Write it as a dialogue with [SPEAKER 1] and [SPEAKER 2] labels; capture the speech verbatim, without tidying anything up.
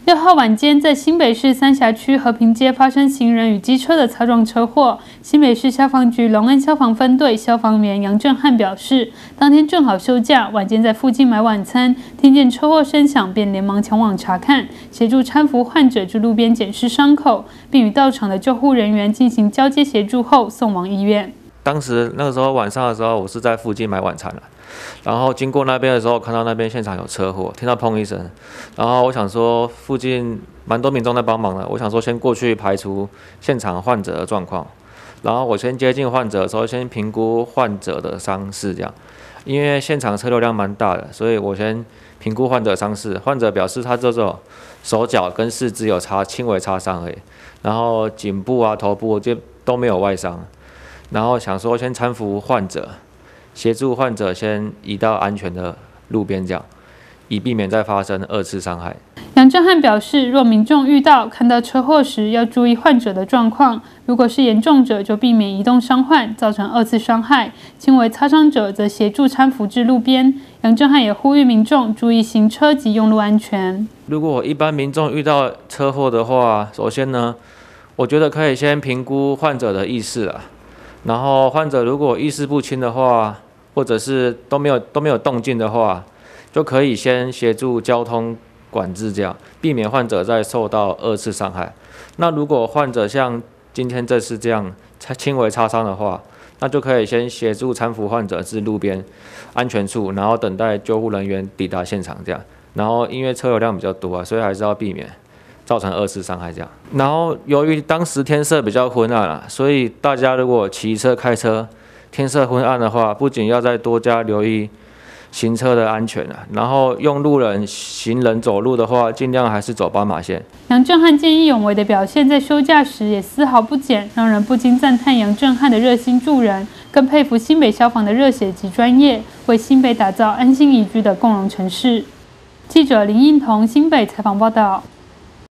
[SPEAKER 1] 六号晚间，在新北市三峡区和平街发生行人与机车的擦撞车祸。新北市消防局龙安消防分队消防员杨正汉表示，当天正好休假，晚间在附近买晚餐，听见车祸声响，便连忙前往查看，协助搀扶患者至路边检视伤口，并与到场的救护人员进行交接协助后送往医院。
[SPEAKER 2] 当时那个时候晚上的时候，我是在附近买晚餐了。然后经过那边的时候，看到那边现场有车祸，听到砰一声，然后我想说附近蛮多民众在帮忙的，我想说先过去排除现场患者的状况，然后我先接近患者的时候，先评估患者的伤势，这样，因为现场车流量蛮大的，所以我先评估患者伤势。患者表示他只有手脚跟四肢有擦轻微擦伤而已，然后颈部啊、头部就都没有外伤，然后想说先搀扶患者。协助患者先移到安全的路边，这样以避免再发生二次伤害。
[SPEAKER 1] 杨正汉表示，若民众遇到看到车祸时，要注意患者的状况，如果是严重者，就避免移动伤患，造成二次伤害；轻微擦伤者，则协助搀扶至路边。杨正汉也呼吁民众注意行车及用路安全。
[SPEAKER 2] 如果一般民众遇到车祸的话，首先呢，我觉得可以先评估患者的意识啦，然后患者如果意识不清的话，或者是都没有都没有动静的话，就可以先协助交通管制，这样避免患者再受到二次伤害。那如果患者像今天这次这样轻微擦伤的话，那就可以先协助搀扶患者至路边安全处，然后等待救护人员抵达现场，这样。然后因为车流量比较多啊，所以还是要避免造成二次伤害这样。然后由于当时天色比较昏暗啦，所以大家如果骑车开车天色昏暗的话，不仅要再多加留意行车的安全啊，然后用路人、行人走路的话，尽量还是走斑马线。
[SPEAKER 1] 杨正汉见义勇为的表现，在休假时也丝毫不减，让人不禁赞叹杨正汉的热心助人，更佩服新北消防的热血及专业，为新北打造安心宜居的共荣城市。记者林映彤新北采访报道。